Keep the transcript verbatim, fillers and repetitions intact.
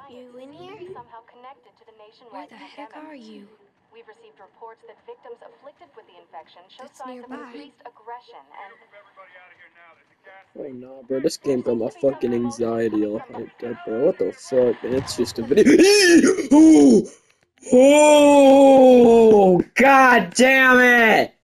You in here? Somehow connected to the Where nationwide the heck pandemic. are you? We've received reports that victims afflicted with the infection show That's signs of nearby. increased aggression and Oh no, bro, this game got my fucking anxiety all hyped up, bro. What the fuck, man? It's just a video. Oh, oh, god damn it!